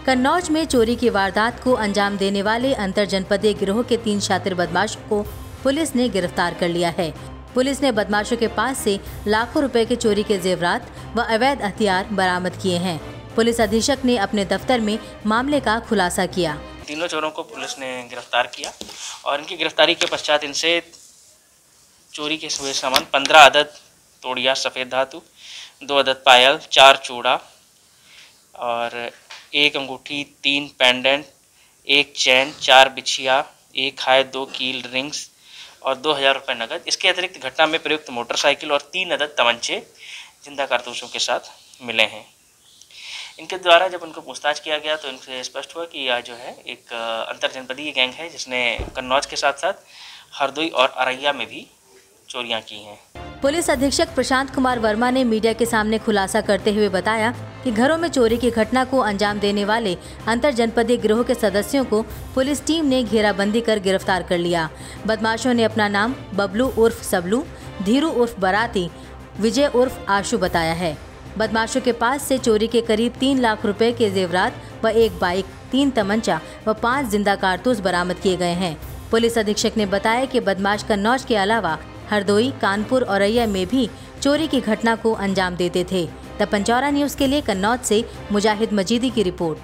कन्नौज में चोरी की वारदात को अंजाम देने वाले अंतर जनपदीय गिरोह के 3 शातिर बदमाशों को पुलिस ने गिरफ्तार कर लिया है। पुलिस ने बदमाशों के पास से लाखों रुपए के चोरी के जेवरात व अवैध हथियार बरामद किए हैं। पुलिस अधीक्षक ने अपने दफ्तर में मामले का खुलासा किया। तीनों चोरों को पुलिस ने गिरफ्तार किया और इनकी गिरफ्तारी के पश्चात इनसे चोरी के हुए सामान 15 अदद तोड़िया सफ़ेद धातु, 2 अदद पायल, 4 चूड़ा और 1 अंगूठी, 3 पेंडेंट, 1 चैन, 4 बिछिया, 1 हाय, 2 कील रिंग्स और 2000 रुपये नकद। इसके अतिरिक्त घटना में प्रयुक्त मोटरसाइकिल और 3 अदद तमंचे जिंदा कारतूसों के साथ मिले हैं। इनके द्वारा जब उनको पूछताछ किया गया तो इनसे स्पष्ट हुआ कि यह जो है एक अंतर जनपदीय गैंग है जिसने कन्नौज के साथ साथ हरदोई और अररिया में भी चोरियां की हैं। पुलिस अधीक्षक प्रशांत कुमार वर्मा ने मीडिया के सामने खुलासा करते हुए बताया कि घरों में चोरी की घटना को अंजाम देने वाले अंतर जनपदीय गिरोह के सदस्यों को पुलिस टीम ने घेराबंदी कर गिरफ्तार कर लिया। बदमाशों ने अपना नाम बबलू उर्फ सबलू, धीरू उर्फ बराती, विजय उर्फ आशु बताया है। बदमाशों के पास से चोरी के करीब 3 लाख रुपए के जेवरात व 1 बाइक, 3 तमंचा व 5 जिंदा कारतूस बरामद किए गए हैं। पुलिस अधीक्षक ने बताया कि बदमाश कन्नौज के अलावा हरदोई, कानपुर और औरैया में भी चोरी की घटना को अंजाम देते थे। द पंचौरा न्यूज के लिए कन्नौज से मुजाहिद मजीदी की रिपोर्ट।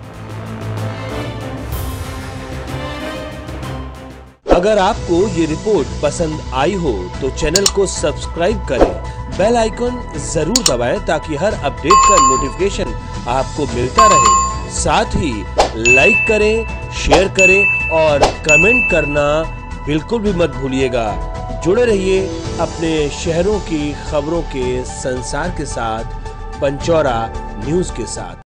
अगर आपको ये रिपोर्ट पसंद आई हो तो चैनल को सब्सक्राइब करें, बेल आइकन जरूर दबाएं ताकि हर अपडेट का नोटिफिकेशन आपको मिलता रहे। साथ ही लाइक करें, शेयर करें और कमेंट करना बिल्कुल भी मत भूलिएगा। जुड़े रहिए अपने शहरों की खबरों के संसार के साथ, पंचौरा न्यूज के साथ।